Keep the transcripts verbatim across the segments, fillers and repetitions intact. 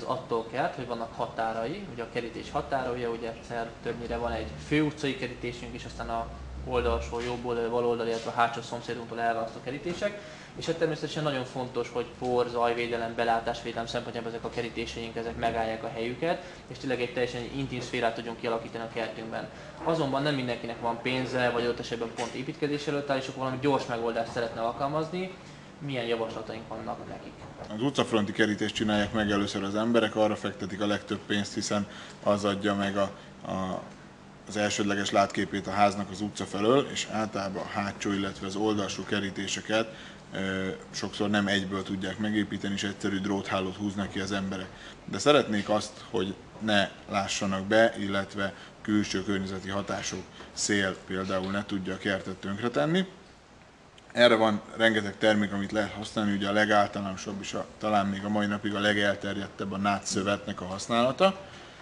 az attól kelt, hogy vannak határai, ugye a kerítés határai, ugye egyszer többnyire van egy főutcai kerítésünk is, aztán a oldalsó, jobb oldal, bal oldal, illetve a hátsó szomszédunktól elválasztó kerítések. És hát természetesen nagyon fontos, hogy por, zajvédelem, belátásvédelem szempontjából ezek a kerítéseink ezek megállják a helyüket, és tényleg egy teljesen intim szférát tudjunk kialakítani a kertünkben. Azonban nem mindenkinek van pénze, vagy adott esetben pont építkezés előtt áll, és akkor valami gyors megoldást szeretne alkalmazni. Milyen javaslataink vannak nekik? Az utcafronti kerítést csinálják meg először az emberek, arra fektetik a legtöbb pénzt, hiszen az adja meg a, a, az elsődleges látképét a háznak az utca felől, és általában a hátsó, illetve az oldalsó kerítéseket e, sokszor nem egyből tudják megépíteni, és egyszerű dróthálót húznak ki az emberek. De szeretnék azt, hogy ne lássanak be, illetve külső környezeti hatások, szél például ne tudja a kertet tönkretenni. Erre van rengeteg termék, amit lehet használni, ugye a legáltalánosabb és a, talán még a mai napig a legelterjedtebb a nátszövetnek a használata.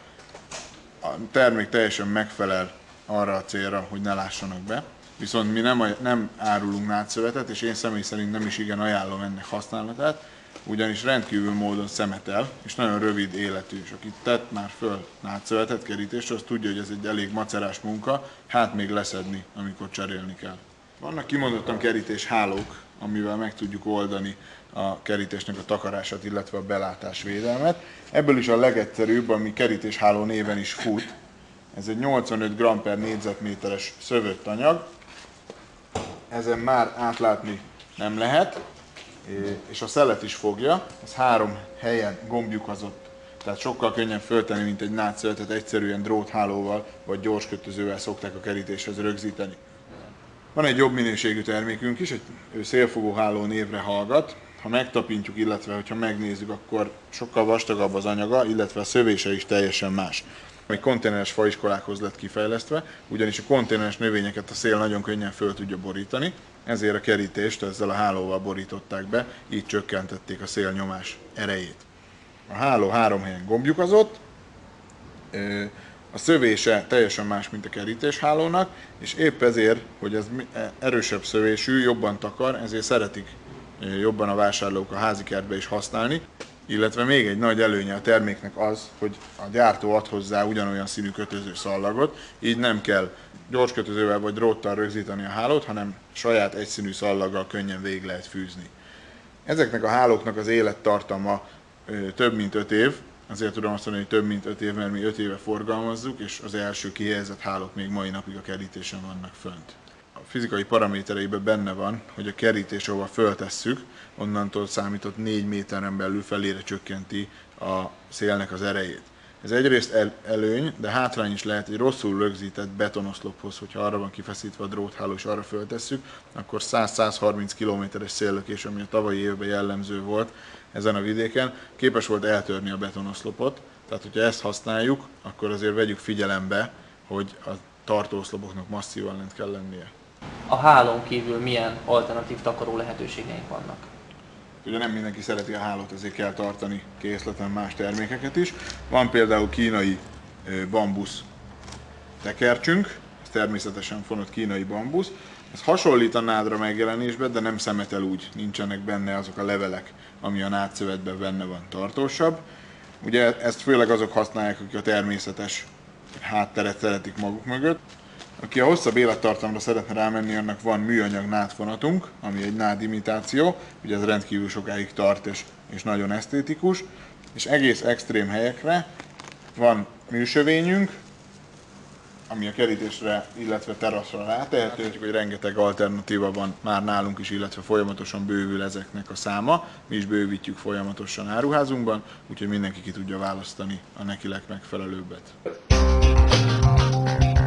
A termék teljesen megfelel arra a célra, hogy ne lássanak be, viszont mi nem, nem árulunk nátszövetet, és én személy szerint nem is igen ajánlom ennek használatát, ugyanis rendkívül módon szemetel, és nagyon rövid életű, és aki tett már föl nátszövetet kerítésre, az tudja, hogy ez egy elég macerás munka, hát még leszedni, amikor cserélni kell. Vannak kimondottan kerítéshálók, amivel meg tudjuk oldani a kerítésnek a takarását, illetve a belátásvédelmet. Ebből is a legegyszerűbb, ami kerítésháló néven is fut. Ez egy nyolcvanöt gramm per négyzetméteres szövött anyag. Ezen már átlátni nem lehet, és a szelet is fogja. Ez három helyen gomblyukazott, tehát sokkal könnyebb föltenni, mint egy nátszövetet egyszerűen dróthálóval vagy gyorskötözővel szokták a kerítéshez rögzíteni. Van egy jobb minőségű termékünk is, egy szélfogóháló névre hallgat. Ha megtapintjuk, illetve ha megnézzük, akkor sokkal vastagabb az anyaga, illetve a szövése is teljesen más. Egy konténeres faiskolákhoz lett kifejlesztve, ugyanis a konténeres növényeket a szél nagyon könnyen föl tudja borítani, ezért a kerítést ezzel a hálóval borították be, így csökkentették a szélnyomás erejét. A háló három helyen gomblyukazott, a szövése teljesen más, mint a kerítéshálónak, és épp ezért, hogy ez erősebb szövésű, jobban takar, ezért szeretik jobban a vásárlók a házi kertbe is használni. Illetve még egy nagy előnye a terméknek az, hogy a gyártó ad hozzá ugyanolyan színű kötöző szallagot, így nem kell gyorskötözővel vagy dróttal rögzíteni a hálót, hanem saját egyszínű szallaggal könnyen végig lehet fűzni. Ezeknek a hálóknak az élettartama több mint öt év, azért tudom azt mondani, hogy több mint öt év, mert mi öt éve forgalmazzuk, és az első kihelyezett hálók még mai napig a kerítésen vannak fönt. A fizikai paramétereiben benne van, hogy a kerítés, ahova föltesszük, onnantól számított négy méteren belül felére csökkenti a szélnek az erejét. Ez egyrészt el, előny, de hátrány is lehet egy rosszul rögzített betonoszlophoz, hogyha arra van kifeszítve a drótháló és arra föltesszük, akkor száz-százharminc kilométeres széllökés, ami a tavalyi évben jellemző volt ezen a vidéken, képes volt eltörni a betonoszlopot. Tehát, hogyha ezt használjuk, akkor azért vegyük figyelembe, hogy a tartóoszlopoknak masszívan lent kell lennie. A hálón kívül milyen alternatív takaró lehetőségeink vannak? Ugye nem mindenki szereti a hálót, ezért kell tartani készleten más termékeket is. Van például kínai bambusz tekercsünk, ez természetesen fonott kínai bambusz. Ez hasonlít a nádra megjelenésben, de nem szemetel úgy, nincsenek benne azok a levelek, ami a nádszövetben benne van, tartósabb. Ugye ezt főleg azok használják, akik a természetes hátteret szeretik maguk mögött. Aki a hosszabb élettartamra szeretne rámenni, annak van műanyag nádfonatunk, ami egy nádimitáció, ugye ez rendkívül sokáig tart és, és nagyon esztétikus, és egész extrém helyekre van műsövényünk, ami a kerítésre, illetve teraszra rátehető, hát, hogy rengeteg alternatíva van már nálunk is, illetve folyamatosan bővül ezeknek a száma. Mi is bővítjük folyamatosan áruházunkban, úgyhogy mindenki ki tudja választani a neki legmegfelelőbbet.